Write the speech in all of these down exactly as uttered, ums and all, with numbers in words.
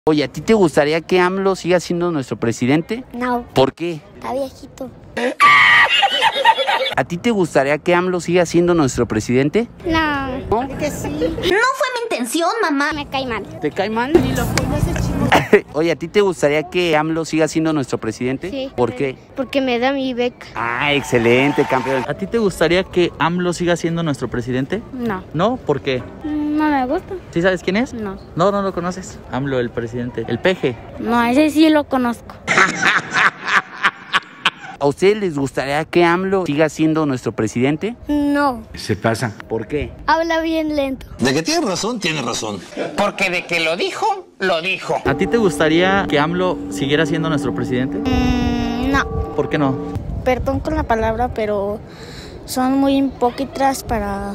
Oye, ¿a ti te gustaría que AMLO siga siendo nuestro presidente? No. ¿Por qué? Está viejito. ¿A ti te gustaría que AMLO siga siendo nuestro presidente? No. ¿No? Que sí. No fue mi intención, mamá. Me cae mal. ¿Te cae mal? Oye, ¿a ti te gustaría que AMLO siga siendo nuestro presidente? Sí. ¿Por qué? Porque me da mi beca. Ah, excelente, campeón. ¿A ti te gustaría que AMLO siga siendo nuestro presidente? No. ¿No? ¿Por qué? No me gusta. ¿Sí sabes quién es? No. No, no lo conoces. AMLO, el presidente. El peje. No, ese sí lo conozco. ¿A ustedes les gustaría que AMLO siga siendo nuestro presidente? No. Se pasan. ¿Por qué? Habla bien lento. De que tiene razón, tiene razón. Porque de que lo dijo, lo dijo. ¿A ti te gustaría que AMLO siguiera siendo nuestro presidente? Mm, no. ¿Por qué no? Perdón con la palabra, pero son muy hipócritas para...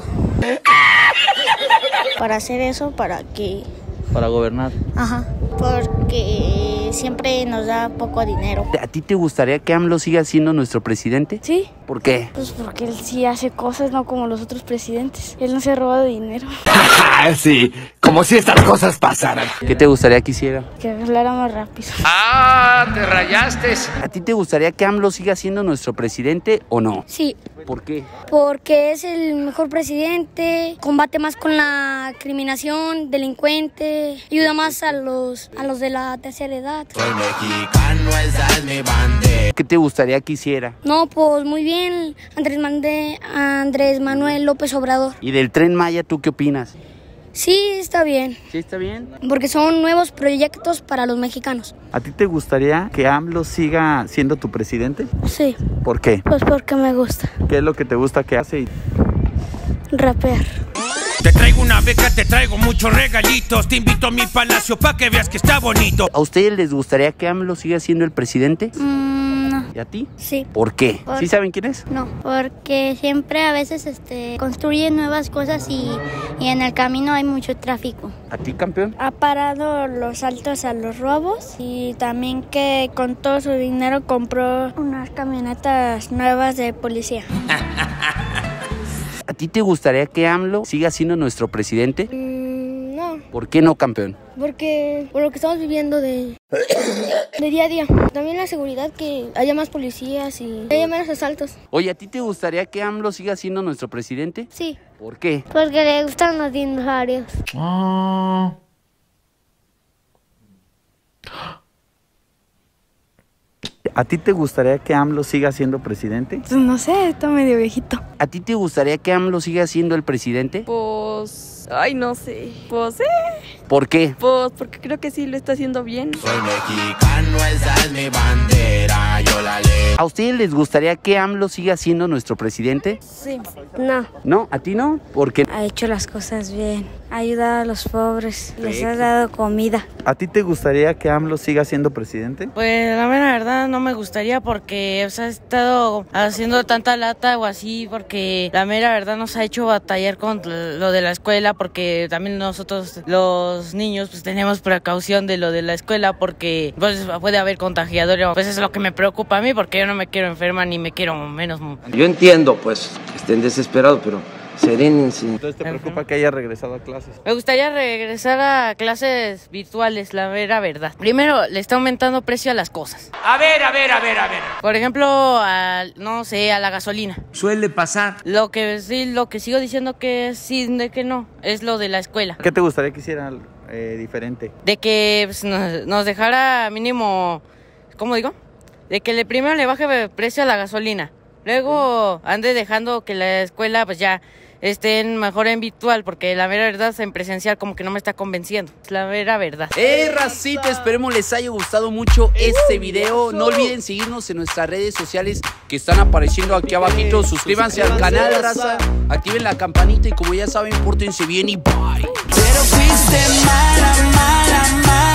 para hacer eso, para que... Para gobernar. Ajá. Porque siempre nos da poco dinero. ¿A ti te gustaría que AMLO siga siendo nuestro presidente? ¿Sí? ¿Por qué? Pues porque él sí hace cosas, no como los otros presidentes. Él no se roba dinero. Sí, como si estas cosas pasaran. ¿Qué te gustaría que hiciera? Que hablara más rápido. ¡Ah! ¡Te rayaste! ¿A ti te gustaría que AMLO siga siendo nuestro presidente o no? Sí, ¿Por qué? porque es el mejor presidente, combate más con la criminación, delincuente, ayuda más a los, a los de la tercera edad. Soy mexicano, esa es mi bandera. ¿Qué te gustaría que hiciera? No, pues muy bien, Andrés, Mande, Andrés Manuel López Obrador. ¿Y del Tren Maya tú qué opinas? Sí, está bien, ¿Sí está bien? porque son nuevos proyectos para los mexicanos. ¿A ti te gustaría que AMLO siga siendo tu presidente? Sí, ¿Por qué? pues porque me gusta ¿Qué es lo que te gusta que hace? Y... rapear. Te traigo una beca, te traigo muchos regalitos. Te invito a mi palacio pa' que veas que está bonito. ¿A ustedes les gustaría que AMLO siga siendo el presidente? Mm, no. ¿Y a ti? Sí. ¿Por qué? Por- ¿Sí saben quién es? No, porque siempre a veces este, construyen nuevas cosas y, y en el camino hay mucho tráfico. ¿A ti, campeón? Ha parado los saltos a los robos y también que con todo su dinero compró unas camionetas nuevas de policía. ¿A ti te gustaría que AMLO siga siendo nuestro presidente? Mm, no, ¿Por qué no, campeón? porque por lo que estamos viviendo de, de día a día. También la seguridad, que haya más policías y haya menos asaltos. Oye, ¿a ti te gustaría que AMLO siga siendo nuestro presidente? Sí. ¿Por qué? Porque le gustan los dinosaurios. ¿A ti te gustaría que AMLO siga siendo presidente? Pues no sé, está medio viejito. ¿A ti te gustaría que AMLO siga siendo el presidente? Pues... ay, no sé. Pues, eh. ¿Por qué? Pues porque creo que sí lo está haciendo bien. Soy mexicano, esa es mi bandera. Yo la leo. ¿A ustedes les gustaría que AMLO siga siendo nuestro presidente? Sí. No. ¿No? ¿A ti no? ¿Por qué? Ha hecho las cosas bien. Ha ayudado a los pobres. Les ha dado comida. ¿A ti te gustaría que AMLO siga siendo presidente? Pues la mera verdad no me gustaría porque o sea, ha estado haciendo tanta lata o así, porque la mera verdad nos ha hecho batallar con lo de la escuela, porque también nosotros los niños pues tenemos precaución de lo de la escuela porque pues puede haber contagiadores. Pues eso es lo que me preocupa a mí, porque yo no me quiero enfermar ni me quiero menos. Yo entiendo pues que estén desesperados, pero serénense. Entonces te preocupa que haya regresado a clases. Me gustaría regresar a clases virtuales, la mera verdad. Primero, le está aumentando precio a las cosas. A ver, a ver, a ver, a ver. Por ejemplo, a, no sé, a la gasolina. Suele pasar. Lo que sí, lo que sigo diciendo que sí, de que no, es lo de la escuela. ¿Qué te gustaría que hiciera eh, diferente? De que pues, nos, nos dejara mínimo, ¿cómo digo? De que le primero le baje precio a la gasolina. Luego ande dejando que la escuela pues ya estén mejor en virtual, porque la mera verdad en presencial como que no me está convenciendo. Es la mera verdad. ¡Eh, racita! Esperemos les haya gustado mucho este video. No olviden seguirnos en nuestras redes sociales que están apareciendo aquí abajito. Suscríbanse al canal, raza. Activen la campanita y como ya saben, pórtense bien y bye. Pero fuiste mala, mala, mala.